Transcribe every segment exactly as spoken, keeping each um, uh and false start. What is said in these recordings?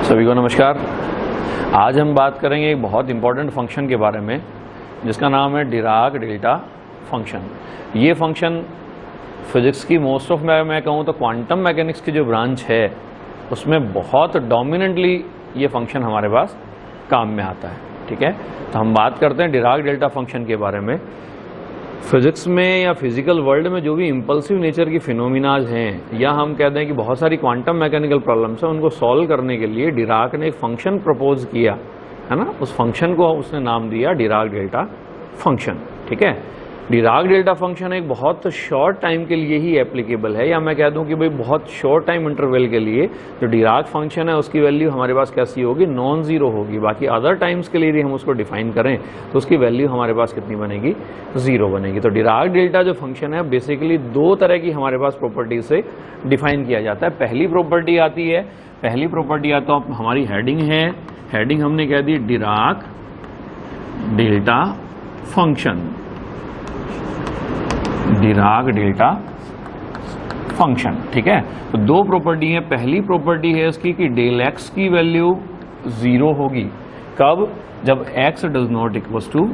सभी को नमस्कार। आज हम बात करेंगे एक बहुत इंपॉर्टेंट फंक्शन के बारे में जिसका नाम है डिराक डेल्टा फंक्शन। ये फंक्शन फिजिक्स की मोस्ट ऑफ मैं मैं कहूँ तो क्वांटम मैकेनिक्स की जो ब्रांच है उसमें बहुत डोमिनेंटली ये फंक्शन हमारे पास काम में आता है। ठीक है, तो हम बात करते हैं डिराक डेल्टा फंक्शन के बारे में। फिजिक्स में या फिजिकल वर्ल्ड में जो भी इम्पल्सिव नेचर की फिनोमिनाज हैं या हम कहते हैं कि बहुत सारी क्वांटम मैकेनिकल प्रॉब्लम्स हैं, उनको सॉल्व करने के लिए डिराक ने एक फंक्शन प्रपोज किया है ना। उस फंक्शन को उसने नाम दिया डिराक डेल्टा फंक्शन। ठीक है, डिराक डेल्टा फंक्शन एक बहुत शॉर्ट टाइम के लिए ही एप्लीकेबल है, या मैं कह दूं कि भाई बहुत शॉर्ट टाइम इंटरवल के लिए जो डिराक फंक्शन है उसकी वैल्यू हमारे पास कैसी होगी, नॉन जीरो होगी। बाकी अदर टाइम्स के लिए यदि हम उसको डिफाइन करें तो उसकी वैल्यू हमारे पास कितनी बनेगी, जीरो बनेगी। तो डिराक डेल्टा जो फंक्शन है बेसिकली दो तरह की हमारे पास प्रॉपर्टी से डिफाइन किया जाता है। पहली प्रॉपर्टी आती है पहली प्रॉपर्टी आता है हमारी हेडिंग है, हेडिंग हमने कह दी Dirac delta function, Dirac delta function. ठीक है, तो दो प्रॉपर्टी है। पहली प्रॉपर्टी है इसकी कि डेल एक्स की वैल्यू जीरो होगी। कब? जब x does not equals to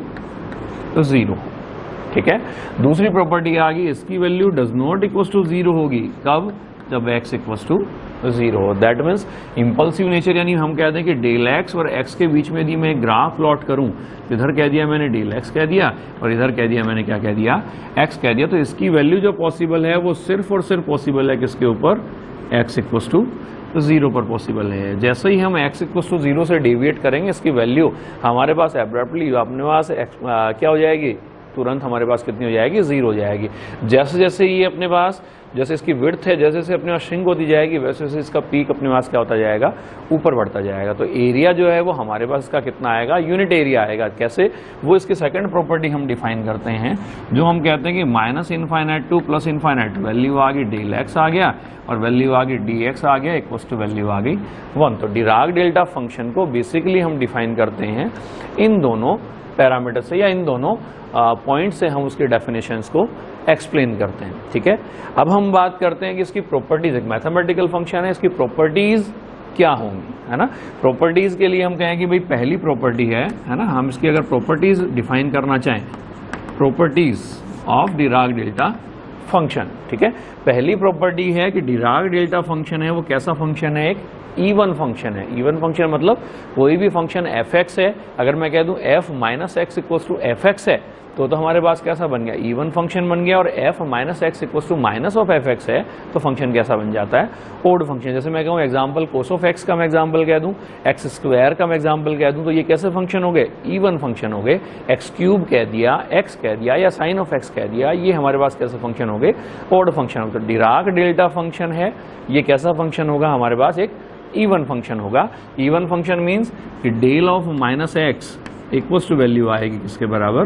zero. ठीक है, दूसरी प्रॉपर्टी आ गई इसकी value does not equals to zero होगी। कब? जब x equals to zero. That means impulsive nature, यानी हम कहते हैं कि डेल एक्स और एक्स के बीच में यदि मैं ग्राफ प्लॉट करूं, इधर कह दिया मैंने डेल एक्स कह दिया और इधर कह दिया मैंने क्या कह दिया, एक्स कह दिया, तो इसकी वैल्यू जो पॉसिबल है वो सिर्फ और सिर्फ पॉसिबल है किसके ऊपर, एक्स इक्वल्स टू जीरो पर पॉसिबल है। जैसे ही हम एक्स इक्वल्स टू जीरो से डेविएट करेंगे इसकी वैल्यू हमारे पास एब्रप्टली अपने पास क्या हो जाएगी, तुरंत हमारे पास कितनी हो जाएगी, जीरो हो जाएगी। जैसे जैसे ये अपने पास, जैसे इसकी विड्थ है जैसे जैसे अपने पास श्रिंक होती जाएगी वैसे वैसे इसका पीक अपने पास क्या होता जाएगा, ऊपर बढ़ता जाएगा। तो एरिया जो है वो हमारे पास इसका कितना आएगा, यूनिट एरिया आएगा। कैसे? वो इसकी सेकंड प्रॉपर्टी हम डिफाइन करते हैं, जो हम कहते हैं कि minus infinite to plus infinite, value आ गई डेल एक्स आ गया और वैल्यू आ गई डी एक्स आ गया इक्वल्स टू वैल्यू आ गई वन। तो डिराक डेल्टा फंक्शन को बेसिकली हम डिफाइन करते हैं इन दोनों पैरामीटर से, या इन दोनों पॉइंट से हम उसके डेफिनेशंस को एक्सप्लेन करते हैं। ठीक है, अब हम बात करते हैं कि इसकी प्रॉपर्टीज, एक मैथमेटिकल फंक्शन है, इसकी प्रॉपर्टीज क्या होंगी, है ना। प्रॉपर्टीज के लिए हम कहें कि भाई पहली प्रॉपर्टी है है ना, हम इसकी अगर प्रॉपर्टीज डिफाइन करना चाहें, properties of Dirac delta function. ठीक है, पहली प्रॉपर्टी है कि डिराक डेल्टा फंक्शन है वो कैसा फंक्शन है, एक इवन फंक्शन है। इवन फंक्शन मतलब कोई भी फंक्शन एफ एक्स है, अगर मैं कह दूं f minus x equals to f x है तो तो हमारे पास कैसा बन गया, इवन फंक्शन बन गया। और f minus x equals to minus of f x है तो फंक्शन कैसा बन जाता है, ओड फंक्शन। जैसे मैं कहूँ एग्जाम्पल कोस ऑफ एक्स का मैं एग्जाम्पल कह दूं, एक्स स्क्वायर का मैं एग्जाम्पल कह दूं, तो ये कैसे फंक्शन हो गए, इवन फंक्शन हो गए। एक्स क्यूब कह दिया, एक्स कह दिया, या साइन ऑफ एक्स कह दिया, ये हमारे पास कैसे फंक्शन हो गए, ओड फंक्शन हो गए। तो डिराक डेल्टा फंक्शन है, ये कैसा फंक्शन होगा हमारे पास, एक इवन फंक्शन होगा। इवन फंक्शन मीन्स कि del of minus x equals to value आएगी किसके बराबर,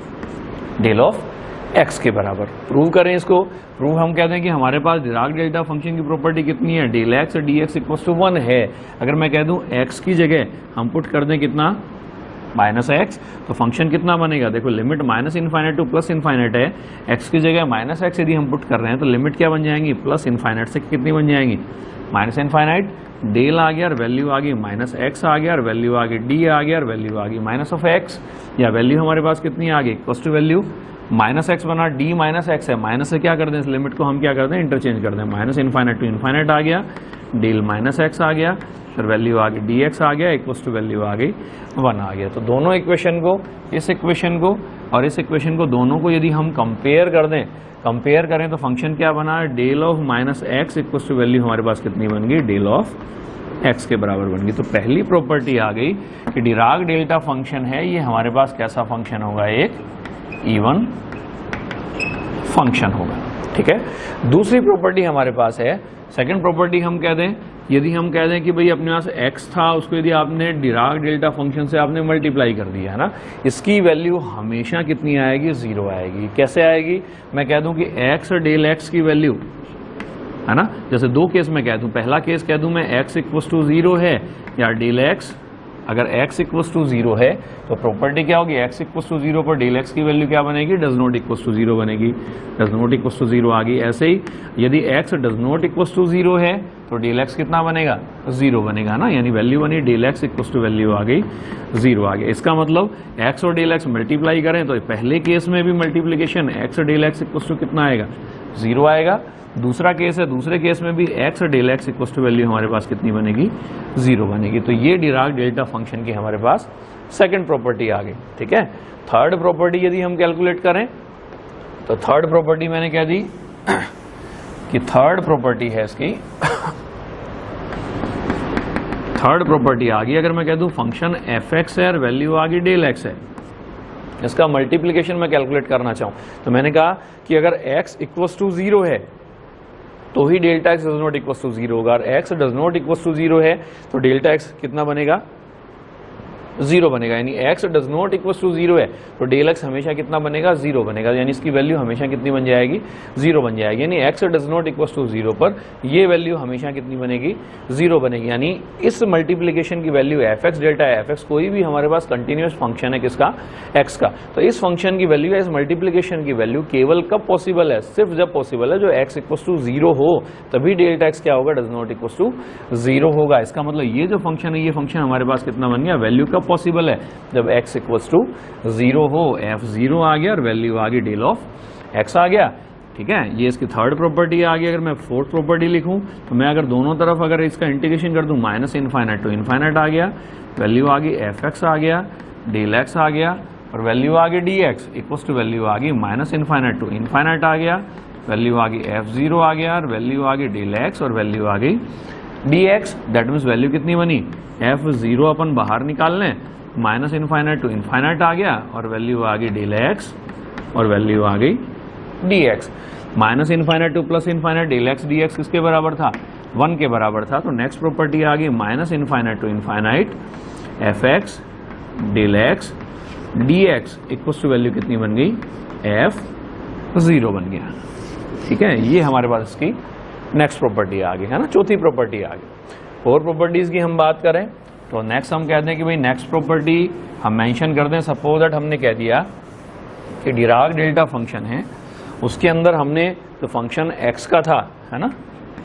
डेल ऑफ एक्स के बराबर। प्रूव करें इसको, प्रूव हम कहते हैं कि हमारे पास डिराक डेल्टा फंक्शन की प्रॉपर्टी कितनी है, डेल एक्स और d x equals to one है। अगर मैं कह दूं एक्स की जगह हम पुट कर दें कितना, माइनस एक्स, तो फंक्शन कितना बनेगा, देखो limit minus infinite to plus infinite है, एक्स की जगह माइनस एक्स यदि हम पुट कर रहे हैं तो लिमिट क्या बन जाएंगी, प्लस इनफाइनाइट से कितनी बन जाएंगी, माइनस इनफाइनाइट। डेल आ गया और वैल्यू आ गई माइनस एक्स आ गया और वैल्यू आ गई डी आ गया और वैल्यू आ गई माइनस ऑफ एक्स, या वैल्यू हमारे पास कितनी आ गई, equals to value minus x बना, डी माइनस एक्स है, माइनस से क्या कर दें, इस लिमिट को हम क्या कर दें, इंटरचेंज कर दें, माइनस इनफाइनाइट टू इनफाइनाइट आ गया, डेल माइनस एक्स आ गया और वैल्यू आ गई डी एक्स आ गया इक्वल्स टू वैल्यू आ गई वन आ गया। तो दोनों इक्वेशन को, इस इक्वेशन को और इस इक्वेशन को, दोनों को यदि हम कंपेयर कर दें, कंपेयर करें तो फंक्शन क्या बना, del of minus x equals to value हमारे पास कितनी बन गई, डेल ऑफ एक्स के बराबर बन गई। तो पहली प्रॉपर्टी आ गई कि डिराक डेल्टा फंक्शन है, ये हमारे पास कैसा फंक्शन होगा, एक इवन फंक्शन होगा। ठीक है, दूसरी प्रॉपर्टी हमारे पास है, सेकंड प्रॉपर्टी हम कह दें, यदि हम कह दें कि भाई अपने पास x था, उसको यदि आपने डिराक डेल्टा फंक्शन से आपने मल्टीप्लाई कर दिया है ना, इसकी वैल्यू हमेशा कितनी आएगी, जीरो आएगी। कैसे आएगी, मैं कह दूं कि x और डेल x की वैल्यू है ना, जैसे दो केस में कह दूं, पहला केस कह दूं मैं x इक्वल्स टू जीरो है या डेल x अगर x इक्वस टू जीरो है तो प्रॉपर्टी क्या होगी, x इक्वस टू जीरो पर डेल x की वैल्यू क्या बनेगी, does not equals to zero बनेगी, does not equals to zero आ गई। ऐसे ही यदि x does not equals to zero है तो डेल x कितना बनेगा, जीरो बनेगा ना, यानी वैल्यू बनी del x equals to value आ गई जीरो आ गया। इसका मतलब x और डेल x मल्टीप्लाई करें तो पहले केस में भी multiplication x del x equals to कितना आएगा, जीरो आएगा। दूसरा केस है, दूसरे केस में भी x और del x equal to value हमारे पास कितनी बनेगी, जीरो बनेगी। तो ये डिराक डेल्टा फंक्शन की हमारे पास सेकंड प्रॉपर्टी आ गई। ठीक है, थर्ड प्रॉपर्टी यदि हम कैलकुलेट करें तो थर्ड प्रॉपर्टी मैंने कह दी कि थर्ड प्रॉपर्टी है इसकी थर्ड प्रॉपर्टी आ गई। अगर मैं कह दूं फंक्शन एफ एक्स है और वैल्यू आ गई डेल एक्स है, इसका मल्टीप्लीकेशन मैं कैलकुलेट करना चाहूं तो मैंने कहा कि अगर x इक्वस टू जीरो है तो ही delta x does not equals to zero होगा, और x does not equals to zero है तो डेल्टा एक्स कितना बनेगा, जीरो बनेगा। यानी x does not equals to zero है तो डेल x हमेशा कितना बनेगा, जीरो बनेगा, यानी इसकी वैल्यू हमेशा कितनी बन जाएगी, जीरो बन जाएगी। यानी x does not equals to zero पर ये वैल्यू हमेशा कितनी बनेगी, जीरो बनेगी। यानी इस मल्टीप्लीकेशन की value f x delta f x कोई भी हमारे पास कंटिन्यूस फंक्शन है किसका, x का, तो इस फंक्शन की वैल्यू, इस मल्टीप्लीकेशन की वैल्यू केवल कब पॉसिबल है, सिर्फ जब पॉसिबल है जो x इक्वस टू जीरो हो, तभी डेल्टा x क्या होगा, does not equals to zero होगा। इसका मतलब ये जो फंक्शन है, ये फंक्शन हमारे पास कितना बन गया, वैल्यू कब पॉसिबल है, जब x इक्वल्स टू जीरो हो, f जीरो आ गया और वैल्यू आ गई डेल ऑफ x आ गया। ठीक है, ये इसकी थर्ड प्रॉपर्टी आ गई। अगर मैं फोर्थ प्रॉपर्टी लिखूं तो मैं अगर दोनों तरफ अगर इसका इंटीग्रेशन कर दूं, माइनस इनफाइनाइट टू इनफाइनाइट आ गया, वैल्यू आ गई एफ एक्स आ गया, डेल एक्स आ गया और वैल्यू आ गई d x equals to value आ गई माइनस इनफाइनाइट टू इनफाइनाइट आ गया, वैल्यू आ गई एफ जीरो आ गया और वैल्यू आ गई डेल एक्स और वैल्यू आ गई d x. That means value कितनी बनी, एफ जीरो अपन बाहर निकाल लें, माइनस इनफाइनाइट टू इनफाइनाइट आ गया और वैल्यू आ गई डेल एक्स और वैल्यू आ गई d x. Minus infinite to plus infinite del x d x किसके बराबर था, वन के बराबर था। तो नेक्स्ट प्रॉपर्टी आ गई minus infinite to infinite f x del x d x equal to value कितनी बन गई, एफ जीरो बन गया। ठीक है, ये हमारे पास इसकी नेक्स्ट प्रॉपर्टी आ गई है ना, चौथी प्रॉपर्टी आ गई। और प्रॉपर्टीज की हम बात करें तो नेक्स्ट हम कहते हैं कि भाई नेक्स्ट प्रॉपर्टी हम मेंशन कर दें, सपोज दैट हमने कह दिया कि डिराक डेल्टा फंक्शन है, उसके अंदर हमने तो फंक्शन x का था, है ना,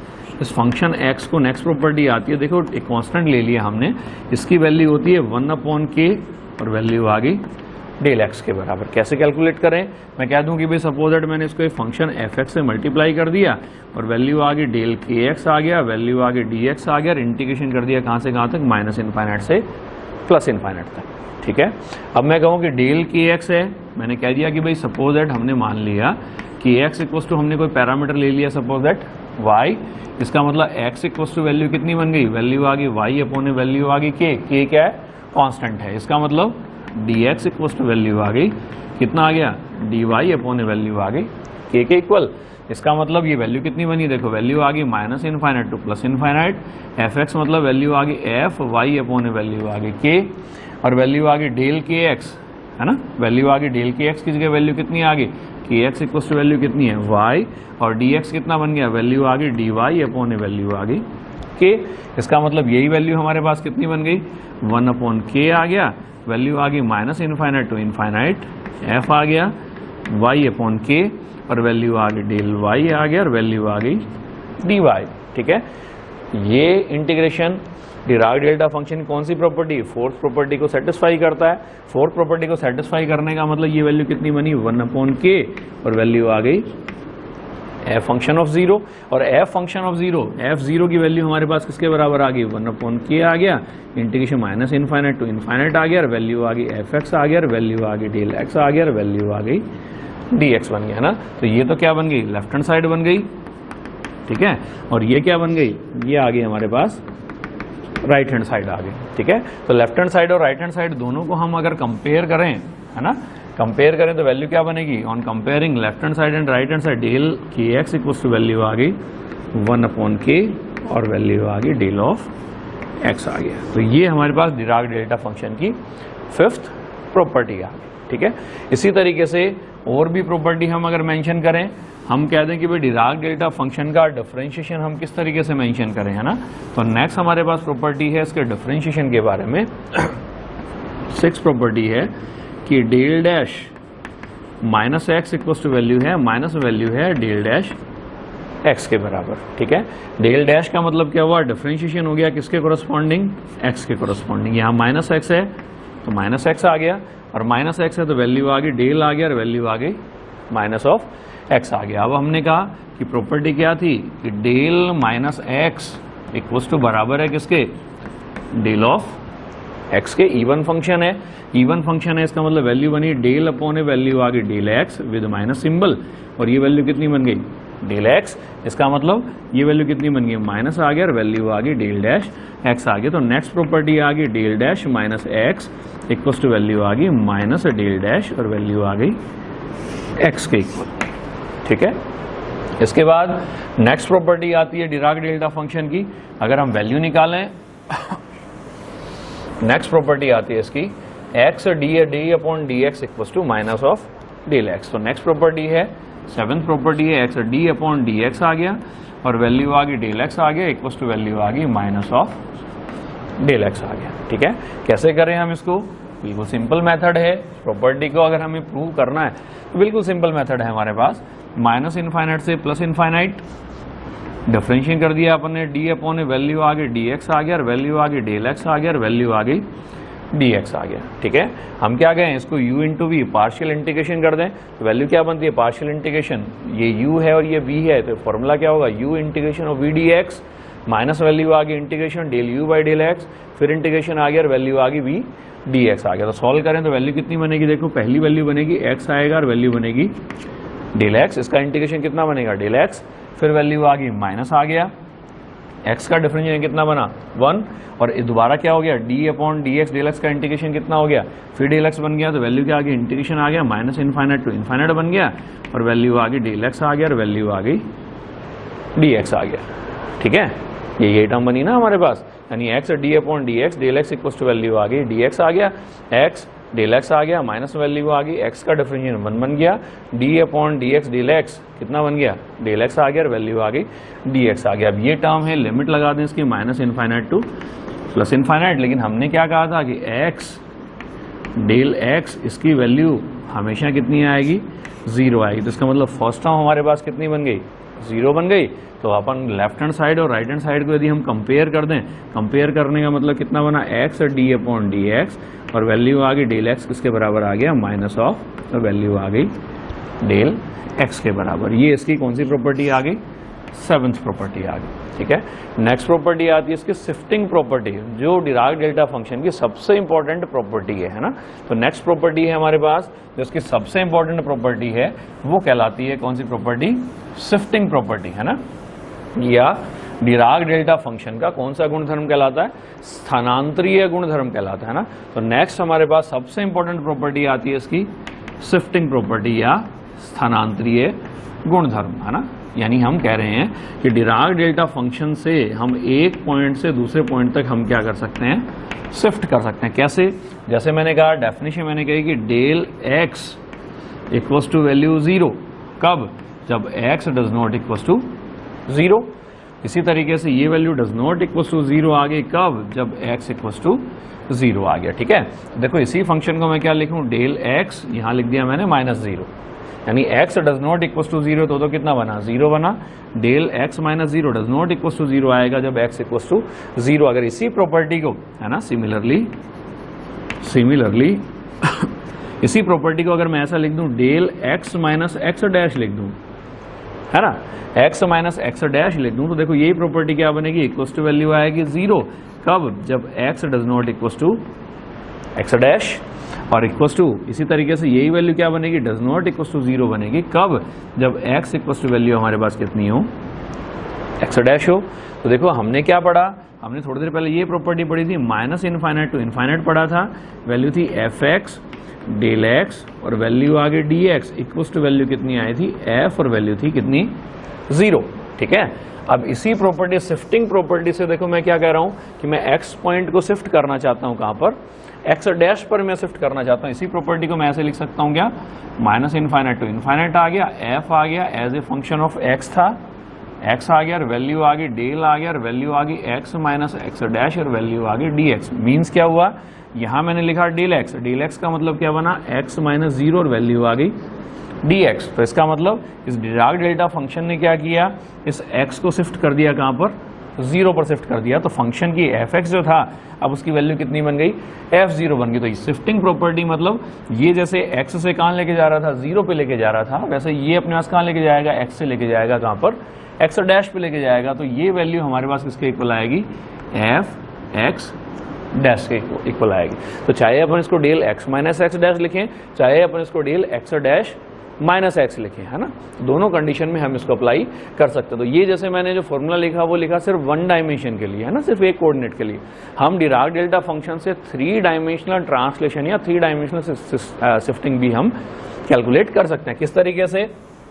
इस फंक्शन x को नेक्स्ट प्रॉपर्टी आती है, देखो एक कांस्टेंट ले लिया हमने, इसकी वैल्यू होती है वन अपॉन के और वैल्यू आ गई डेल एक्स के बराबर। कैसे कैलकुलेट करें, मैं कह दूं कि भाई सपोज दैट मैंने इसको एक फंक्शन एफ एक्स से मल्टीप्लाई कर दिया और वैल्यू आ गई डेल के एक्स आ गया, वैल्यू आ गई डी एक्स आ गया और इंटीग्रेशन कर दिया कहाँ से कहाँ तक, माइनस इनफाइनाइट से प्लस इनफाइनाइट तक। ठीक है, अब मैं कहूँ कि डेल के एक्स है, मैंने कह दिया कि भाई सपोज दैट हमने मान लिया कि एक्स इक्वस टू हमने कोई पैरामीटर ले लिया, सपोज दैट वाई, इसका मतलब एक्स इक्वस टू वैल्यू कितनी बन गई, वैल्यू आ गई वाई अपॉन वैल्यू आ गई के, के क्या है, कांस्टेंट है, इसका मतलब d x equal to value आ गई कितना आ गया, डी वाई अपॉन वैल्यू आ गई के के इक्वल। इसका मतलब ये वैल्यू कितनी बनी, देखो वैल्यू आ गई minus infinite to plus infinite, f x मतलब वैल्यू आ गई एफ वाई अपॉन वैल्यू आ गई के और वैल्यू आ गई डेल के एक्स, है ना, वैल्यू आ गई डेल के एक्स की जगह वैल्यू कितनी आ गई, के एक्स इक्वल टू वैल्यू कितनी है वाई और डी एक्स कितना बन गया, वैल्यू आ गई डी वाई अपॉन वैल्यू आ गई के। इसका मतलब यही वैल्यू हमारे पास कितनी बन गई, वन अपॉन के आ गया, वैल्यू आ गई minus infinite to infinite f आ गया वाई अपॉन के और वैल्यू आ गई डेल वाई आ गया और वैल्यू आ गई डी वाई। ठीक है, ये इंटीग्रेशन डिराक डेल्टा फंक्शन कौन सी प्रॉपर्टी, फोर्थ प्रॉपर्टी को सेटिस्फाई करता है। फोर्थ प्रॉपर्टी को सेटिस्फाई करने का मतलब ये वैल्यू कितनी बनी, वन अपॉन के और वैल्यू आ गई एफ फंक्शन ऑफ जीरो और f function of zero, f zero की वैल्यू हमारे पास किसके बराबर आ गई, वन अपॉन के आ गया, integration minus infinite to infinite आ गया और वैल्यू आ गई एफ एक्स आ गया और वैल्यू आ गई डेल एक्स आ गया और वैल्यू आ गई डी एक्स बन गया ना। तो ये तो क्या बन गई, लेफ्ट हैंड साइड बन गई। ठीक है, और ये क्या बन गई, ये आ गई हमारे पास राइट हैंड साइड आ गई। ठीक है, तो लेफ्ट हैंड साइड और राइट हैंड साइड दोनों को हम अगर कंपेयर करें, है ना, कंपेयर करें तो वैल्यू क्या बनेगी, on comparing left hand side and right hand side, del k x equals to value आ गई वन अपॉन के और वैल्यू आ गई डेल ऑफ एक्स आ गया। तो ये हमारे पास डिराक डेल्टा फंक्शन की फिफ्थ प्रॉपर्टी आ गई। ठीक है, इसी तरीके से और भी प्रॉपर्टी हम अगर मेंशन करें, हम कह दें कि भाई डिराक डेल्टा फंक्शन का डिफरेंशिएशन हम किस तरीके से मेंशन करें, है ना। तो नेक्स्ट हमारे पास प्रॉपर्टी है इसके डिफरेंशिएशन के बारे में। सिक्स प्रॉपर्टी है कि del dash minus x equal to value है, माइनस वैल्यू है डेल डैश एक्स के बराबर, ठीक है। डेल डैश का मतलब क्या हुआ, डिफरेंशिएशन हो गया किसके कोरस्पॉन्डिंग, एक्स के कोरस्पॉन्डिंग। यहाँ माइनस एक्स है तो माइनस एक्स आ गया, और माइनस एक्स है तो वैल्यू आ गई डेल आ गया, और वैल्यू आ गई माइनस ऑफ एक्स आ गया। अब हमने कहा कि प्रॉपर्टी क्या थी कि del minus x equal to बराबर है किसके, डेल ऑफ एक्स के। इवन फंक्शन है, इवन फंक्शन है इसका मतलब वैल्यू बनी डेल अपॉन ए वैल्यू आ गई del x with minus symbol, और ये वैल्यू कितनी बन गई डेल एक्स। इसका मतलब ये वैल्यू कितनी बन गई माइनस आ गया, और वैल्यू आ गई डेल डैश एक्स आ गया। तो नेक्स्ट प्रॉपर्टी आ गई del dash minus x equal to value आ गई माइनस डेल डैश, और वैल्यू आ गई एक्स के इक्वल, ठीक है। इसके बाद नेक्स्ट प्रॉपर्टी आती है डिराक डेल्टा फंक्शन की। अगर हम वैल्यू निकालें, नेक्स्ट प्रॉपर्टी आती है इसकी x d d upon d x equal to minus of del x. तो नेक्स्ट प्रॉपर्टी है सेवंथ प्रॉपर्टी है x d upon d x आ गया, और वैल्यू आ गई डेल एक्स आ गया इक्वल टू वैल्यू आ गई माइनस ऑफ डेल एक्स आ गया, ठीक है। कैसे करें हम इसको, बिल्कुल सिंपल मेथड है। प्रॉपर्टी को अगर हमें प्रूव करना है तो बिल्कुल सिंपल मेथड है हमारे पास। माइनस इनफाइनाइट से प्लस इनफाइनाइट डिफरेंशिएट कर दिया अपन ने, डी अपॉन ए वैल्यू आ गई डी एक्स आ गया, और वैल्यू आ गई डेल एक्स आ गया, और वैल्यू आ गई डी एक्स आ गया, ठीक है। हम क्या कहें इसको u into v partial integration कर दें तो वैल्यू क्या बनती है पार्शियल इंटीग्रेशन, ये u है और ये v है, तो फॉर्मूला क्या होगा u integration of v d x minus value आ गई integration del u by del x, फिर इंटीग्रेशन आ गया और वैल्यू आ गई v डी एक्स आ गया। तो सॉल्व करें तो वैल्यू कितनी बनेगी, देखो पहली वैल्यू बनेगी x आएगा और वैल्यू बनेगी डेल एक्स। इसका इंटीग्रेशन कितना बनेगा डेल एक्स, फिर वैल्यू आ गई माइनस आ गया, x का डिफरेंशिएशन कितना बना वन, और दोबारा क्या हो गया d upon d x del x का इंटीग्रेशन कितना हो गया, फिर डेल एक्स बन गया, तो वैल्यू क्या आ गई इंटीग्रेशन आ गया माइनस इनफाइनाइट टू इनफाइनाइट बन गया, और वैल्यू आ गई डेल एक्स आ गया, और वैल्यू आ गई डी एक्स आ गया, ठीक है। ये ये टर्म बनी ना हमारे पास, यानी x d upon d x del x equal to value आ गई डी एक्स आ गया, x डेल एक्स आ गया माइनस वैल्यू आ गई, x का डिफरेंशिएशन वन बन गया, d upon d x del x कितना बन गया डेल एक्स आ गया, और वैल्यू आ गई डी एक्स आ गया। अब ये टर्म है, लिमिट लगा दें इसकी minus infinite to plus infinite, लेकिन हमने क्या कहा था कि x डेल x इसकी वैल्यू हमेशा कितनी आएगी जीरो आएगी। तो इसका मतलब फर्स्ट टर्म हमारे पास कितनी बन गई जीरो बन गई। तो अपन लेफ्ट हैंड साइड और राइट हैंड साइड को यदि हम कंपेयर कर दें, कंपेयर करने का मतलब कितना बना x और d अपॉन डी एक्स, और वैल्यू आ गई डेल x किसके बराबर आ गया माइनस ऑफ, तो वैल्यू आ गई डेल x के बराबर। ये इसकी कौन सी प्रॉपर्टी आ गई, सेवंथ प्रॉपर्टी आ गई, ठीक है। नेक्स्ट प्रॉपर्टी आती है इसकी शिफ्टिंग प्रॉपर्टी, जो डिराक डेल्टा फंक्शन की सबसे इंपॉर्टेंट प्रॉपर्टी है, है ना। तो नेक्स्ट प्रॉपर्टी है हमारे पास जो इसकी सबसे इंपॉर्टेंट प्रॉपर्टी है वो कहलाती है कौन सी प्रॉपर्टी, शिफ्टिंग प्रॉपर्टी, है ना। या डिराक डेल्टा फंक्शन का कौन सा गुणधर्म कहलाता है, स्थानांतरीय गुणधर्म कहलाता है ना। तो नेक्स्ट हमारे पास सबसे इंपॉर्टेंट प्रॉपर्टी आती है इसकी शिफ्टिंग प्रॉपर्टी या स्थानांतरीय गुणधर्म, है ना। यानी हम कह रहे हैं कि डिराक डेल्टा फंक्शन से हम एक पॉइंट से दूसरे पॉइंट तक हम क्या कर सकते हैं, शिफ्ट कर सकते हैं। कैसे, जैसे मैंने कहा डेफिनेशन मैंने कही कि del x equals to value zero, कब, जब x does not equals to zero. इसी तरीके से ये value does not equals to zero आ गई कब, जब एक्स इक्वल्स टू जीरो आ गया, ठीक है। देखो इसी फंक्शन को मैं क्या लिखूं, डेल एक्स यहां लिख दिया मैंने माइनस जीरो, यानी x does not equal to zero, तो तो कितना बना जीरो बना, del x minus zero does not equal to zero आएगा जब x इक्वल टू जीरो। अगर इसी प्रॉपर्टी को, है ना, सिमिलरली सिमिलरली इसी प्रॉपर्टी को अगर मैं ऐसा लिख दूं del x minus x dash लिख दूं, है ना, x माइनस एक्स डैश लिख दूं, तो देखो यही प्रॉपर्टी क्या बनेगी, इक्वल टू वैल्यू आएगी जीरो, कब, जब x does not equal to x dash, और इक्वल्स टू इसी तरीके से यही वैल्यू क्या बनेगी, does not equals to zero बनेगी कब, जब x इक्वल्स टू वैल्यू हमारे पास कितनी हो, एक्स डैश हो। तो देखो हमने क्या पढ़ा, हमने थोड़ी देर पहले ये प्रॉपर्टी पढ़ी थी, माइनस इनफाइनाइट टू इनफाइनाइट पढ़ा था, वैल्यू थी एफ एक्स डेल एक्स, और वैल्यू आ गई d x, equals to value कितनी आई थी एफ, और वैल्यू थी कितनी जीरो, ठीक है। अब इसी प्रॉपर्टी शिफ्टिंग प्रॉपर्टी से देखो मैं क्या कह रहा हूं कि मैं एक्स पॉइंट को शिफ्ट करना चाहता हूं, कहां पर, एक्स डैश पर मैं शिफ्ट करना चाहता हूं। इसी प्रॉपर्टी को मैं ऐसे लिख सकता हूं क्या, माइनस इनफाइनाइट टू इनफाइनाइट आ गया, एफ आ गया as a function of x था, एक्स आ गया और वैल्यू आ गई, डेल आ गया और वैल्यू आ गई एक्स माइनस एक्स डैश और वैल्यू आ गई डी एक्स। मीन्स क्या हुआ, यहां मैंने लिखा डेल एक्स, डेल एक्स का मतलब क्या बना, एक्स माइनस जीरो और वैल्यू आ गई डी एक्स। तो इसका मतलब इस डिराक डेल्टा फंक्शन ने क्या किया, इस एक्स को शिफ्ट कर दिया कहां पर, जीरो पर शिफ्ट कर दिया। तो फंक्शन की एफ एक्स जो था अब उसकी वैल्यू कितनी बन गई, एफ जीरो बन गई। तो शिफ्टिंग प्रॉपर्टी मतलब ये जैसे एक्स से कहां लेके जा रहा था, जीरो पे लेके जा रहा था, वैसे ये अपने पास कहां लेके जाएगा, एक्स से लेके जाएगा कहां पर, एक्स डैश पे लेके जाएगा। तो ये वैल्यू हमारे पास किसके इक्वल आएगी, एफ एक्स डैश के इक्वल आएगी। तो चाहे अपन इसको del x minus x dash लिखें, चाहे अपन इसको del x dash minus x लिखें, है ना, दोनों कंडीशन में हम इसको अप्लाई कर सकते हैं। तो ये जैसे मैंने जो फॉर्मूला लिखा वो लिखा सिर्फ वन डायमेंशन के लिए, है ना, सिर्फ एक कोऑर्डिनेट के लिए। हम डिराक डेल्टा फंक्शन से थ्री डायमेंशनल ट्रांसलेशन या थ्री डायमेंशनल शिफ्टिंग भी हम कैलकुलेट कर सकते हैं। किस तरीके से,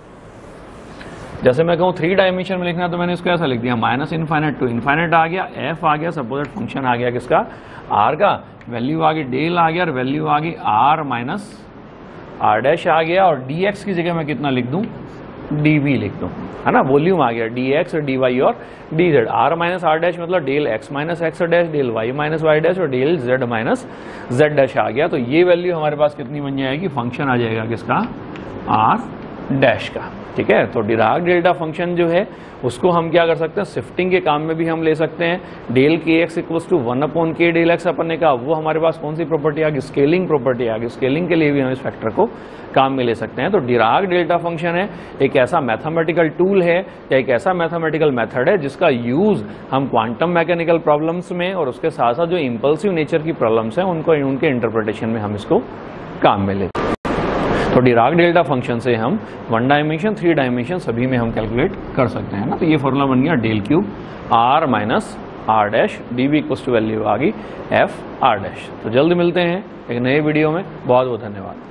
जैसे मैं कहूँ थ्री डायमेंशन में लिखना है तो मैंने इसको ऐसा लिख दिया, माइनस इनफाइनाइट टू इनफाइनाइट आ गया, एफ आ गया, सपोज फंक्शन आ गया किसका, आर का, वैल्यू आ गई डेल आ गया और वैल्यू आ गई आर माइनस आर डैश आ गया, और डी एक्स की जगह मैं कितना लिख दूं, डी वी लिख दूं, है ना, वॉल्यूम आ गया डी एक्स और डी वाई और d z. R minus r dash मतलब del x minus x dash, del y minus y dash और del z minus z dash आ गया। तो ये वैल्यू हमारे पास कितनी बन जाएगी, फंक्शन आ जाएगा किसका, आर डैश का। ठीक है, तो डिराक डेल्टा फंक्शन जो है उसको हम क्या कर सकते हैं, शिफ्टिंग के काम में भी हम ले सकते हैं। Del k x equals to one upon k del x अपन ने कहा, वो हमारे पास कौन सी प्रॉपर्टी आ गई, स्केलिंग प्रॉपर्टी आ गई। स्केलिंग के लिए भी हम इस फैक्टर को काम में ले सकते हैं। तो डिराक डेल्टा फंक्शन है एक ऐसा मैथमेटिकल टूल है या एक ऐसा मैथमेटिकल मेथड है जिसका यूज हम क्वांटम मैकेनिकल प्रॉब्लम्स में और उसके साथ साथ जो इंपल्सिव नेचर की प्रॉब्लम्स हैं उनको, उनके इंटरप्रिटेशन में हम इसको काम में लेते हैं। तो डिराक डेल्टा फंक्शन से हम वन डायमेंशन, थ्री डायमेंशन सभी में हम कैलकुलेट कर सकते हैं ना। तो ये फॉर्मूला बन गया del cube r minus r dash d b equals to value आ गई एफ आर डैश। तो जल्द मिलते हैं एक नए वीडियो में, बहुत बहुत धन्यवाद।